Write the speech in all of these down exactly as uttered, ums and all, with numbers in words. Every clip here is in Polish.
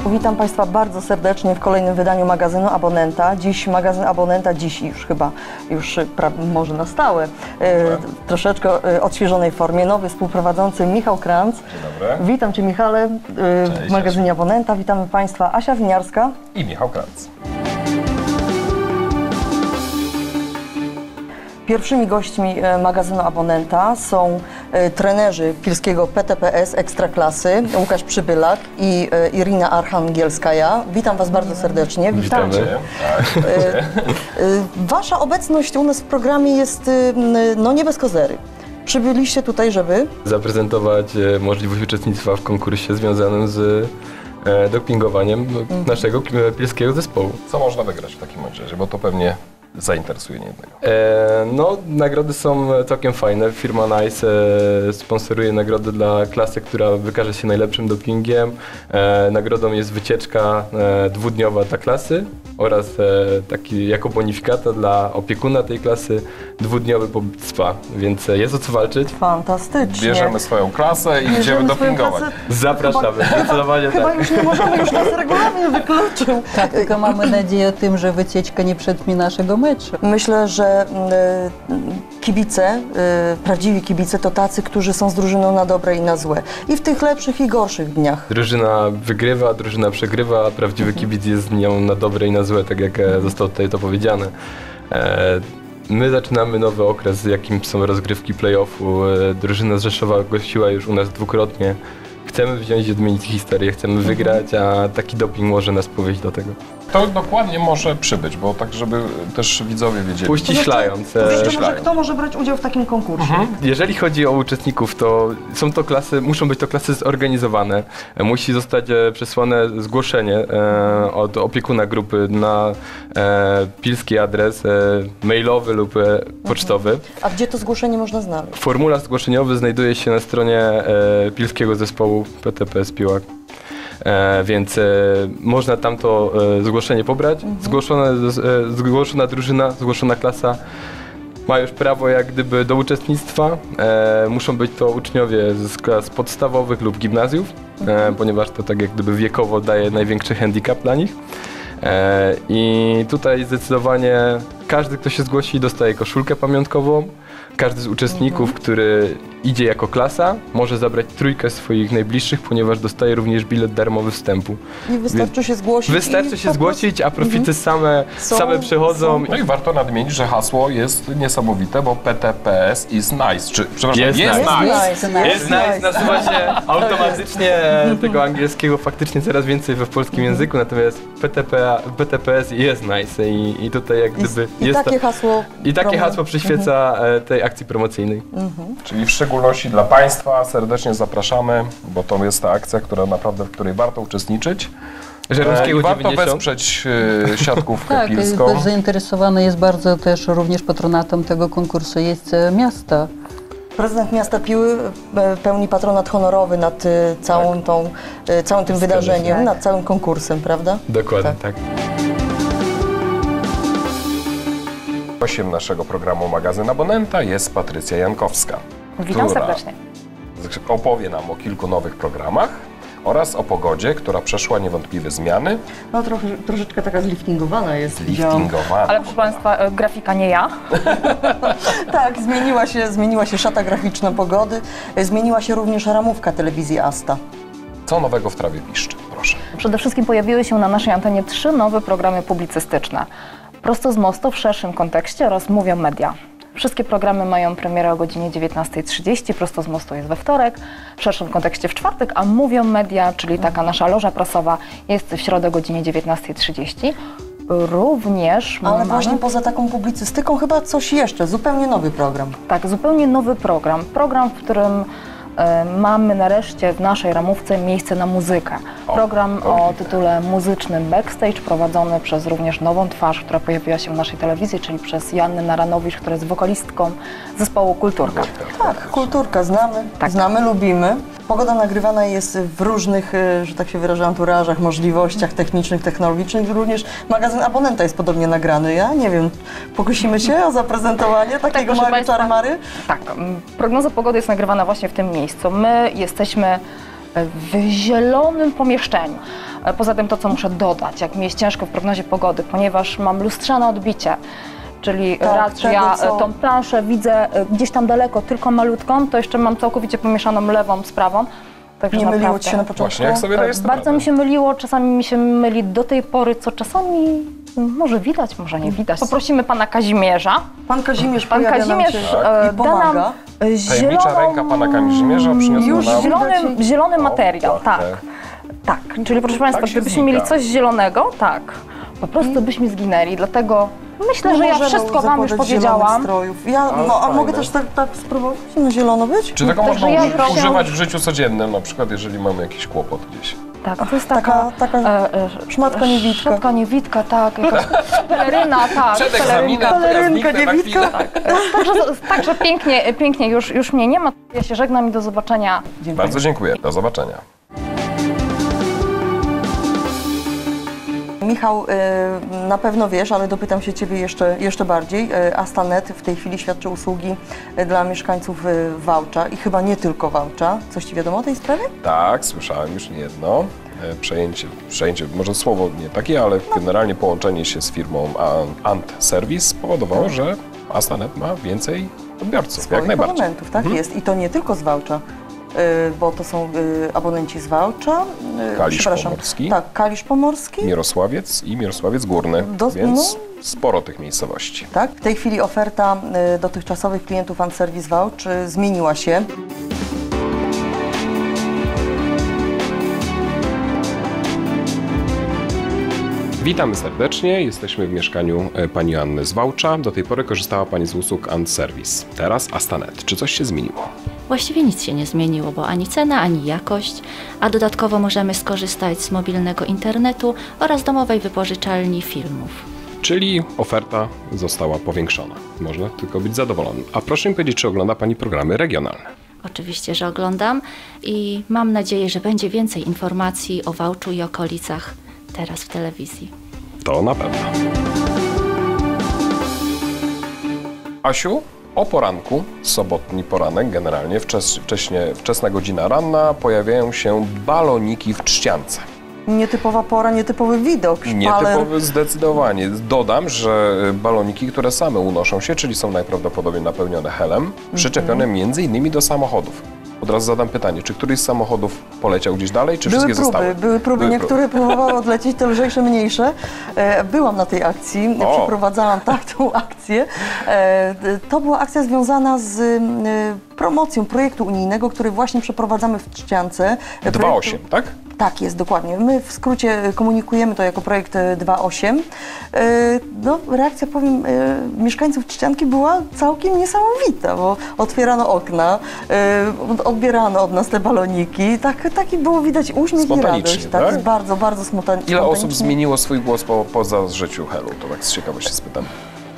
Witam Państwa bardzo serdecznie w kolejnym wydaniu magazynu Abonenta. Dziś magazyn Abonenta, dziś już chyba, już może na stałe, e, troszeczkę e, odświeżonej formie. Nowy współprowadzący Michał Kranz. Dzień dobry. Witam Cię, Michale, e, w magazynie Abonenta. Witamy Państwa Asia Winiarska i Michał Kranz. Pierwszymi gośćmi magazynu Abonenta są trenerzy pilskiego P T P S Ekstraklasy, Łukasz Przybylak i Irina Archangielskaja. Witam Was bardzo serdecznie. Witamy. Wasza obecność u nas w programie jest no nie bez kozery. Przybyliście tutaj, żeby zaprezentować możliwość uczestnictwa w konkursie związanym z dopingowaniem mhm. naszego pilskiego zespołu. Co można wygrać w takim razie, bo to pewnie zainteresuje niejednego. E, no, nagrody są całkiem fajne. Firma Nice e, sponsoruje nagrody dla klasy, która wykaże się najlepszym dopingiem. E, nagrodą jest wycieczka e, dwudniowa dla klasy oraz e, taki jako bonifikata dla opiekuna tej klasy dwudniowy pobyt spa, więc jest o co walczyć. Fantastycznie. Bierzemy swoją klasę i Bierzemy idziemy dopingować. Klasę. Zapraszamy, chyba, zdecydowanie chyba tak. już nie możemy, już nas regulamin wykluczył. Tak, tylko mamy nadzieję o tym, że wycieczka nie przetnie naszego meczu. Myślę, że y, kibice, y, prawdziwi kibice to tacy, którzy są z drużyną na dobre i na złe. I w tych lepszych i gorszych dniach. Drużyna wygrywa, drużyna przegrywa, a prawdziwy kibic jest z nią na dobre i na złe, tak jak zostało tutaj to powiedziane. E, my zaczynamy nowy okres, jakim są rozgrywki play-offu. E, drużyna z Rzeszowa gościła już u nas dwukrotnie. Chcemy wziąć i odmienić historię, chcemy wygrać, a taki doping może nas powieść do tego. To dokładnie może przybyć, bo tak, żeby też widzowie wiedzieli. Uściślając. Powiedzcie może, kto może brać udział w takim konkursie? Mhm. Jeżeli chodzi o uczestników, to są to klasy, muszą być to klasy zorganizowane. Musi zostać przesłane zgłoszenie e, od opiekuna grupy na e, pilski adres e, mailowy lub e, pocztowy. Mhm. A gdzie to zgłoszenie można znaleźć? Formularz zgłoszeniowy znajduje się na stronie e, pilskiego zespołu P T P S Piłak. E, więc e, można tam to e, zgłoszenie pobrać. Mhm. Zgłoszone, e, zgłoszona drużyna, zgłoszona klasa ma już prawo jak gdyby do uczestnictwa. E, muszą być to uczniowie z klas podstawowych lub gimnazjów, e, ponieważ to tak jak gdyby wiekowo daje największy handicap dla nich. E, I tutaj zdecydowanie każdy, kto się zgłosi, dostaje koszulkę pamiątkową. Każdy z uczestników, mhm. który idzie jako klasa, może zabrać trójkę swoich najbliższych, ponieważ dostaje również bilet darmowy wstępu. I wystarczy Więc się zgłosić. Wystarczy się zgłosić, a profity mhm. same, są, same przychodzą. Są. No i warto nadmienić, że hasło jest niesamowite, bo P T P S is nice. Czy, przepraszam, jest, jest nice. nice. Jest nice. Jest nice, nasuwa się automatycznie tego angielskiego faktycznie coraz więcej we polskim mhm. języku, natomiast P T P, P T P S jest nice i, i tutaj jak gdyby I, jest i takie to, hasło I takie promo. hasło przyświeca mhm. tej akcji promocyjnej. Mhm. Czyli w szczególności dla Państwa serdecznie zapraszamy, bo to jest ta akcja, która naprawdę, w której warto uczestniczyć. Żeromskiego I warto dziewięćdziesiąt. wesprzeć e, siatkówkę tak, pilską. Tak, zainteresowane jest bardzo też również patronatem tego konkursu jest miasta. Prezydent miasta Piły pełni patronat honorowy nad całą tak. tą, całym tym wydarzeniem, tak. nad całym konkursem, prawda? Dokładnie, tak. tak. Gościem naszego programu Magazyn Abonenta jest Patrycja Jankowska. Witam serdecznie. Opowie nam o kilku nowych programach oraz o pogodzie, która przeszła niewątpliwie zmiany. No trochę, troszeczkę taka zliftingowana jest. Zliftingowana. Ale proszę Państwa, grafika nie ja. Tak, zmieniła się, zmieniła się szata graficzna pogody, zmieniła się również ramówka telewizji Asta. Co nowego w trawie piszczy? Proszę. Przede wszystkim pojawiły się na naszej antenie trzy nowe programy publicystyczne. Prosto z mostu w szerszym kontekście oraz Mówią Media. Wszystkie programy mają premierę o godzinie dziewiętnastej trzydzieści, Prosto z mostu jest we wtorek, w szerszym kontekście w czwartek, a Mówią Media, czyli taka nasza loża prasowa, jest w środę o godzinie dziewiętnastej trzydzieści. Również Ale mamy... właśnie poza taką publicystyką chyba coś jeszcze, zupełnie nowy program. Tak, zupełnie nowy program. Program, w którym mamy nareszcie w naszej ramówce miejsce na muzykę. Program o tytule muzycznym Backstage, prowadzony przez również nową twarz, która pojawiła się w naszej telewizji, czyli przez Joannę Naranowicz, która jest wokalistką zespołu Kulturka. Tak, Kulturka znamy, tak. znamy, lubimy. Pogoda nagrywana jest w różnych, że tak się wyrażę, anturażach, możliwościach technicznych, technologicznych. Również magazyn Abonenta jest podobnie nagrany. Ja nie wiem, pokusimy się o zaprezentowanie takiego tak, małego czary-mary? Tak, prognoza pogody jest nagrywana właśnie w tym miejscu. My jesteśmy w zielonym pomieszczeniu. E, Poza tym to, co muszę dodać, jak mi jest ciężko w prognozie pogody, ponieważ mam lustrzane odbicie, czyli Tak, raz, że tego, ja co- e, tą planszę widzę e, gdzieś tam daleko, tylko malutką, to jeszcze mam całkowicie pomieszaną lewą z prawą. Także Nie myliło naprawdę- ci się na początku? Właśnie, jak sobie dajesz Bardzo mi się myliło, czasami mi się myli do tej pory, co czasami może widać, może nie widać. Poprosimy pana Kazimierza. Pan Kazimierz Pan pojawia nam Kazimierz się e, i da nam pomaga. e, Tajemnicza zieloną, ręka pana Kazimierza przyniosła już nam... zielony, zielony O, materiał, tak, tak. tak. Tak, czyli proszę Państwa, Tak się gdybyśmy znika. mieli coś zielonego, tak, po prostu byśmy zginęli, dlatego myślę, Nie że ja możemy wszystko Wam już zakładać zielonych powiedziałam. strojów. Ja, Ale no, a fajne. mogę też tak, tak spróbować na zielono być? Czy tego Także można ja uży- proszę- używać w życiu codziennym, na przykład jeżeli mamy jakiś kłopot gdzieś? Tak, to jest Taka- taka, taka e, e, szmatka niewidka. Szmatka niewidka, tak, jakaś peleryna, tak. Przed pelerynka. egzaminem to ja Pelerynka, zniknę na niewidka. chwilę. Także, także pięknie, pięknie już, już mnie nie ma. Ja się żegnam i do zobaczenia. Dziękuję. Bardzo dziękuję. Do zobaczenia. Michał, y, na pewno wiesz, ale dopytam się Ciebie jeszcze, jeszcze bardziej. Y, Astanet w tej chwili świadczy usługi y, dla mieszkańców y, Wałcza i chyba nie tylko Wałcza. Coś Ci wiadomo o tej sprawie? Tak, słyszałem już niejedno. E, Przejęcie, przejęcie, może słowo nie takie, ale generalnie połączenie się z firmą An- Ant Service spowodowało, że Astanet ma więcej odbiorców, jak Swoich najbardziej. abonentów, tak jest. I to nie tylko z Wałcza, y, bo to są y, abonenci z Wałcza. y, Kalisz przepraszam, Pomorski. Tak, Kalisz Pomorski. Mirosławiec i Mirosławiec Górny, Do- więc no. sporo tych miejscowości. Tak, w tej chwili oferta y, dotychczasowych klientów Ant Service Wałcz y, zmieniła się. Witamy serdecznie. Jesteśmy w mieszkaniu e, pani Anny z Wałcza. Do tej pory korzystała pani z usług Ant Service. Teraz Astanet. Czy coś się zmieniło? Właściwie nic się nie zmieniło, bo ani cena, ani jakość, a dodatkowo możemy skorzystać z mobilnego internetu oraz domowej wypożyczalni filmów. Czyli oferta została powiększona. Można tylko być zadowolonym. A proszę mi powiedzieć, czy ogląda pani programy regionalne? Oczywiście, że oglądam i mam nadzieję, że będzie więcej informacji o Wałczu i okolicach teraz w telewizji. To na pewno. Asiu, o poranku, sobotni poranek generalnie, wczes, wcześnie, wczesna godzina ranna, pojawiają się baloniki w Trzciance. Nietypowa pora, nietypowy widok. Szpaler. Nietypowy zdecydowanie. Dodam, że baloniki, które same unoszą się, czyli są najprawdopodobniej napełnione helem, przyczepione między innymi do samochodów. Od razu zadam pytanie, czy któryś z samochodów poleciał gdzieś dalej, czy Były wszystkie próby, zostały? były próby, niektóre próbowały odlecieć, te lżejsze, mniejsze. E, Byłam na tej akcji, O. przeprowadzałam tak tą akcję. E, To była akcja związana z e, promocją projektu unijnego, który właśnie przeprowadzamy w Trzciance. dwa osiem, tak? Tak jest, dokładnie. My w skrócie komunikujemy to jako projekt e, dwa osiem. E, No, reakcja, powiem, e, mieszkańców Trzcianki była całkiem niesamowita, bo otwierano okna, e, odbierano od nas te baloniki. Tak, taki było widać uśmiech i Spontanicznie, radość. tak? Tak, bardzo, bardzo smota- Ile osób spontanicznie. zmieniło swój głos po, po zażyciu helu? To tak z ciekawości spytam.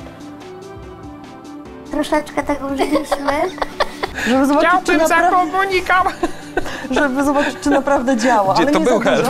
Troszeczkę tego użyliśmy. Żeby zobaczyć, czy naprawdę, komunikam! żeby zobaczyć, czy naprawdę działa. Gdzie ale to nie był za hel? dużo.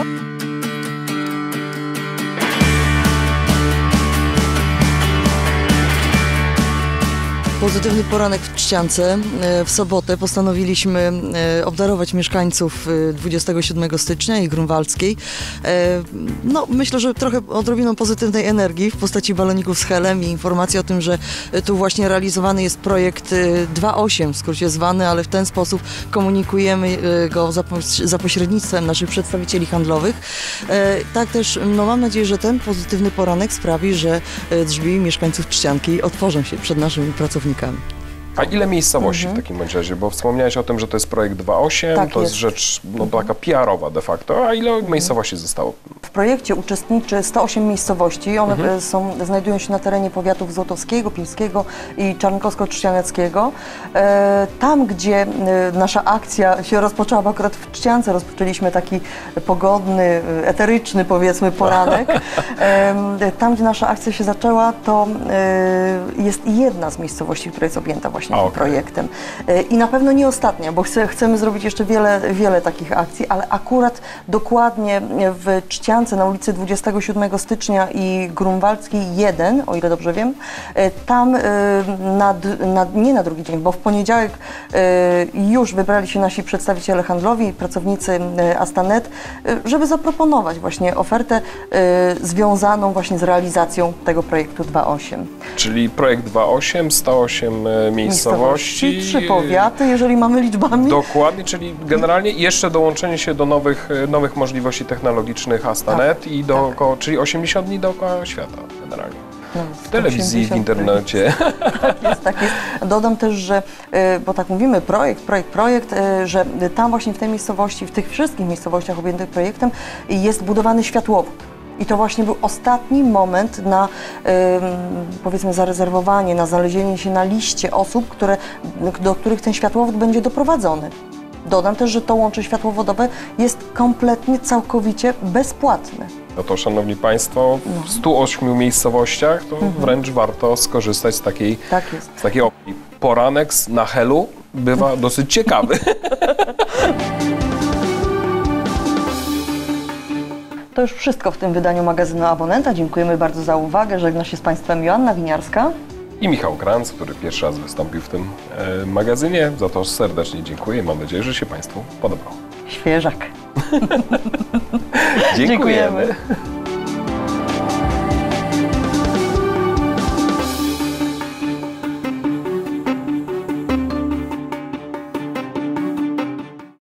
Pozytywny poranek w Trzciance. E, W sobotę postanowiliśmy e, obdarować mieszkańców e, dwudziestego siódmego stycznia i Grunwaldzkiej. E, No, myślę, że trochę odrobiną pozytywnej energii w postaci baloników z helem i informacji o tym, że e, tu właśnie realizowany jest projekt e, dwa osiem, w skrócie zwany, ale w ten sposób komunikujemy e, go za, poś- za pośrednictwem naszych przedstawicieli handlowych. E, Tak też, no mam nadzieję, że ten pozytywny poranek sprawi, że e, drzwi mieszkańców Trzcianki otworzą się przed naszymi pracownikami. A ile miejscowości w takim bądź razie? Bo wspomniałeś o tym, że to jest projekt dwa osiem, Tak to jest jest. rzecz no, taka P R-owa de facto. A ile miejscowości zostało? W projekcie uczestniczy sto osiem miejscowości. One Mhm. e, są, znajdują się na terenie powiatów złotowskiego, pilskiego i czarnkowsko-trzcianeckiego. E, tam, gdzie e, nasza akcja się rozpoczęła, bo akurat w Trzciance rozpoczęliśmy taki pogodny, e, eteryczny powiedzmy poranek. E, tam, gdzie nasza akcja się zaczęła, to e, jest jedna z miejscowości, która jest objęta właśnie A, tym okej. projektem. E, I na pewno nie ostatnia, bo chce, chcemy zrobić jeszcze wiele, wiele takich akcji, ale akurat dokładnie w Trzciance Biedronce na ulicy dwudziestego siódmego stycznia i Grunwaldzkiej jeden, o ile dobrze wiem, e, tam e, na, na, nie na drugi dzień, bo w poniedziałek e, już wybrali się nasi przedstawiciele handlowi, pracownicy e, Astanet, e, żeby zaproponować właśnie ofertę e, związaną właśnie z realizacją tego projektu dwa osiem. Czyli projekt dwa osiem, sto osiem miejscowości. Trzy powiaty, jeżeli mamy liczbami. Dokładnie, czyli generalnie jeszcze dołączenie się do nowych, nowych możliwości technologicznych Astanet Tak, i dookoła, czyli osiemdziesiąt dni dookoła świata generalnie. No, W telewizji, w internecie. Tak jest, tak jest. Dodam też, że, y, bo tak mówimy, projekt, projekt, projekt, y, że tam właśnie w tej miejscowości, w tych wszystkich miejscowościach objętych projektem jest budowany światłowód. I to właśnie był ostatni moment na, y, powiedzmy, zarezerwowanie, na znalezienie się na liście osób, które, do których ten światłowód będzie doprowadzony. Dodam też, że to łącze światłowodowe jest kompletnie, całkowicie bezpłatne. No to, szanowni państwo, w stu ośmiu miejscowościach to Mhm. wręcz warto skorzystać z takiej, Tak jest. z takiej opcji. Poranek na Helu bywa dosyć ciekawy. To już wszystko w tym wydaniu magazynu Abonenta. Dziękujemy bardzo za uwagę. Żegna się z Państwem Joanna Winiarska. I Michał Kranz, który pierwszy raz wystąpił w tym e, magazynie. Za to serdecznie dziękuję. Mam nadzieję, że się Państwu podobało. Świeżak. Dziękujemy. Dziękujemy.